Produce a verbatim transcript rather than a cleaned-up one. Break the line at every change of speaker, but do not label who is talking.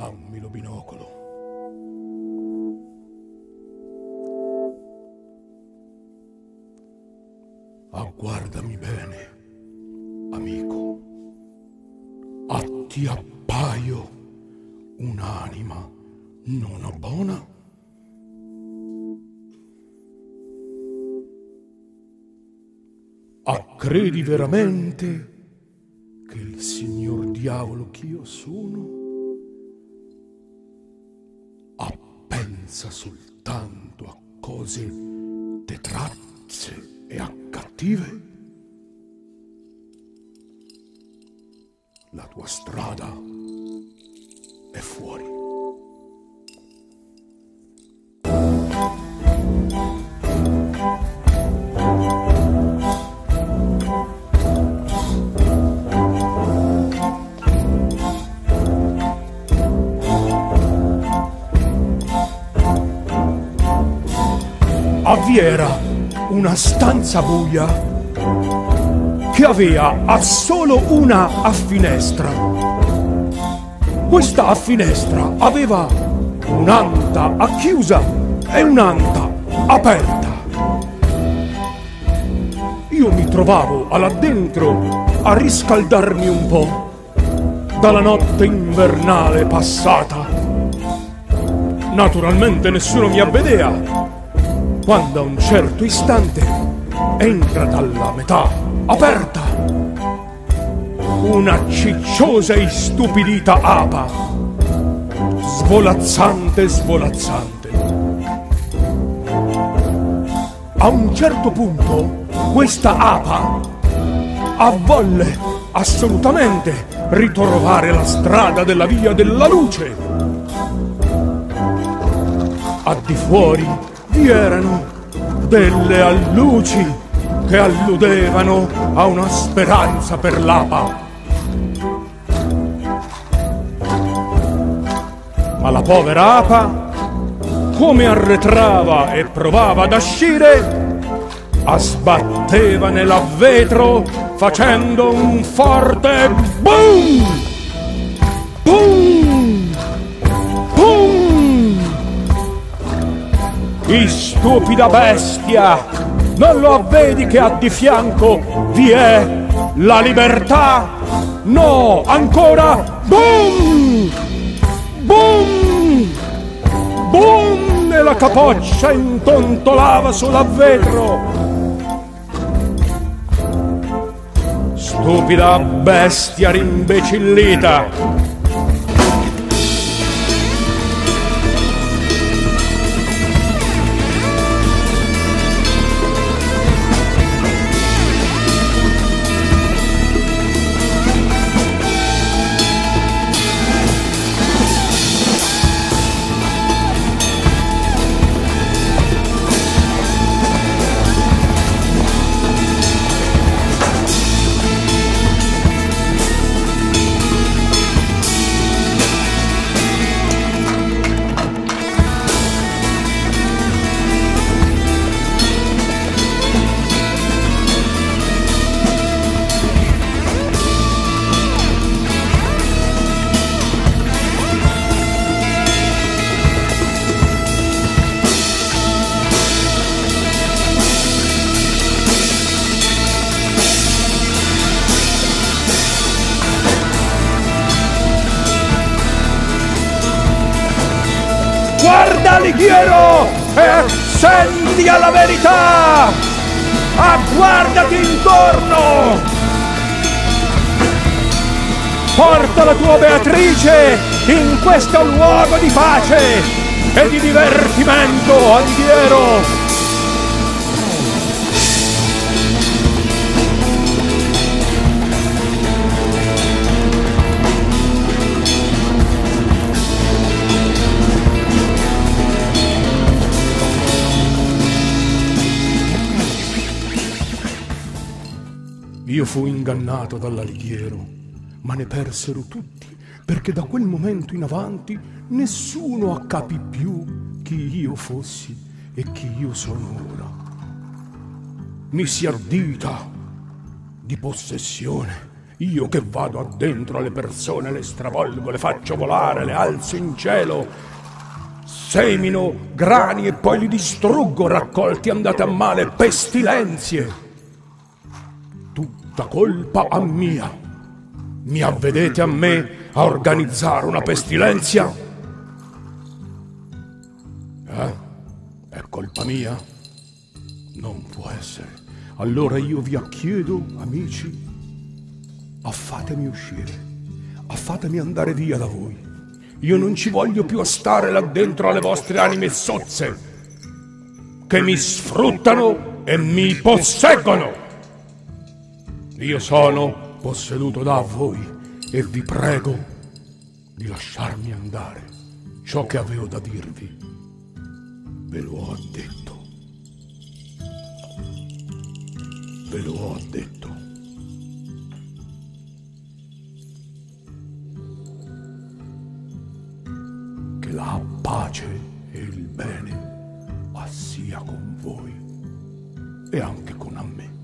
Dammi lo binocolo. Agguardami bene, amico. A ti appaio un'anima non buona? A credi veramente che il signor diavolo ch'io sono? A pensa soltanto a cose tetrazze e a cattive? La tua strada è fuori. Vi era una stanza buia che aveva a solo una a finestra. Questa a finestra aveva un'anta a chiusa e un'anta aperta. Io mi trovavo là dentro a riscaldarmi un po' dalla notte invernale passata. Naturalmente nessuno mi avvedea, quando a un certo istante entra dalla metà aperta una cicciosa e istupidita apa, svolazzante svolazzante. A un certo punto questa apa volle assolutamente ritrovare la strada della via della luce. A di fuori vi erano delle alluci che alludevano a una speranza per l'apa. Ma la povera apa, come arretrava e provava ad uscire, a sbatteva nel vetro facendo un forte boom! Boom! Boom! Stupida bestia, non lo vedi che a di fianco vi è la libertà? No, ancora boom! Boom! Boom! E la capoccia intontolava sulla vetro. Stupida bestia rimbecillita. Guarda Alighiero e senti alla verità! Ah, guardati intorno! Porta la tua Beatrice in questo luogo di pace e di divertimento, Alighiero! Io fui ingannato dall'Alighiero, ma ne persero tutti, perché da quel momento in avanti nessuno accapì più chi io fossi e chi io sono ora. Misi ardita di possessione io che vado addentro alle persone, le stravolgo, le faccio volare, le alzo in cielo, semino grani e poi li distruggo, raccolti andate a male, pestilenzie. Tutta colpa a mia. Mi avvedete a me a organizzare una pestilenzia? Eh? È colpa mia? Non può essere. Allora io vi chiedo, amici, affatemi uscire, affatemi andare via da voi. Io non ci voglio più a stare là dentro alle vostre anime sozze, che mi sfruttano e mi posseggono. Io sono posseduto da voi e vi prego di lasciarmi andare. Ciò che avevo da dirvi ve lo ho detto. Ve lo ho detto. Che la pace e il bene sia con voi e anche con me.